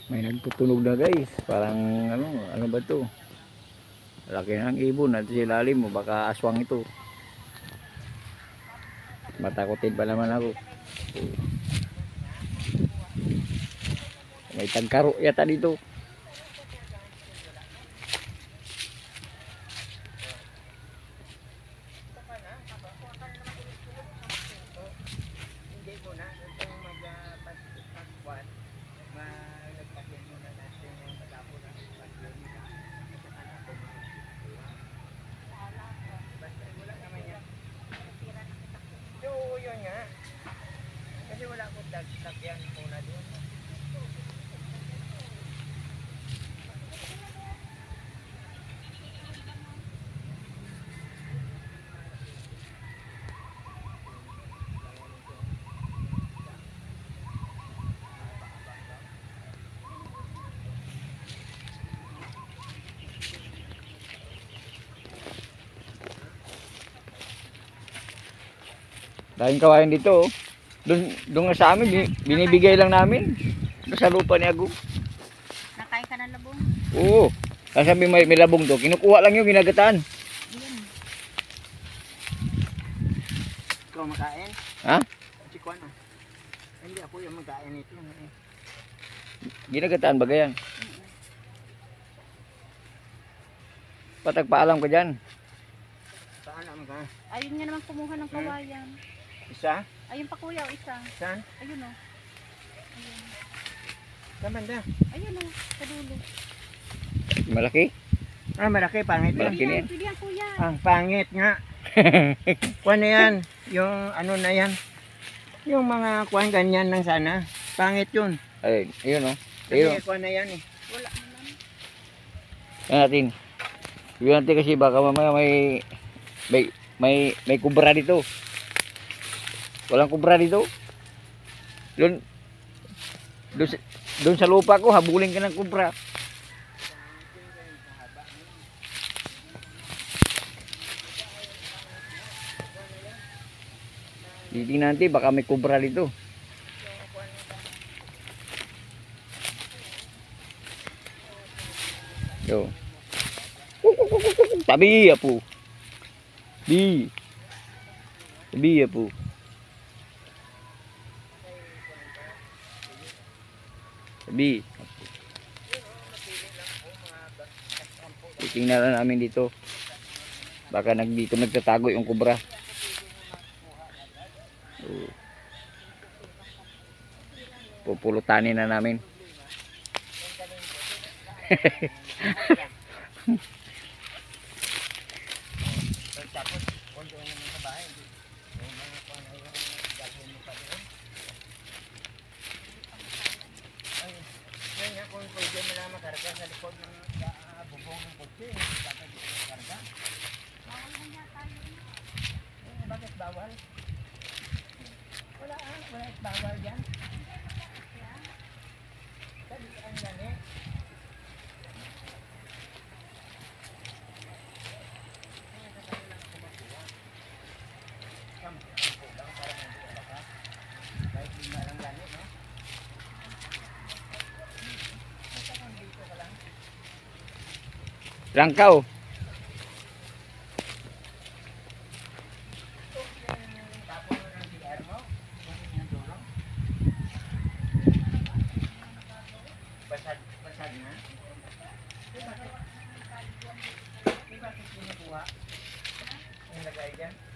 May nagtutunog na guys. Parang ano ba to? Laki ng ibon at sa ilalim mo. Baka aswang ito. Matakotin pa naman ako. May tagkaro yata dito. Yun nga. Kasi wala akong lagyan muna doon. Dahil kawain dito. Doon nga sa amin. Binibigay lang namin. Doon sa lupa ni Ago. Nakain ka ng labong? Oo. Kasi may labong to. Kinukuha lang yung ginagataan. Ayan. Ikaw makain? Ha? Si Kwan ah. Hindi ako yung magkain ito. Ginagataan ba yan? Patagpaalam ka dyan. Saan naman ka? Ayun nga naman kumuha ng kawayan. Isa? Ayun pa kuya, o isa. Saan? Ayun o. Ayun. Saan da? Ayun o, sa dulo. Malaki? Ah, malaki. Pangit yan. Malaki na yan. Pili yan kuya. Ang pangit nga. Kwan na yan. Yung ano na yan. Yung mga kwan ganyan lang sana. Pangit yun. Ay, yun o. Kasi Ayun. kwan na yan eh. Wala naman. Yan natin. Yun natin kasi baka mamaya may kubra dito. Walang kubra dito. Doon sa lupa ko, habulin ka ng kubra. Titingnan natin, baka may kubra dito. Yo. Tabi ya po. Tabi ya po. Tabi. Titingnan lang namin dito. Baka dito nagtatago yung kubra. Pupulutanin na namin. Kung pwede mo lang makarga sa likod ng bubong ng kotse, dapat dito makarga. Bawal na yata yun. Bakit bawal? Wala bawal yan. Sabi ang yan eh. Langkaw. Basag na. Bakit kinukuha? Ang lagay dyan.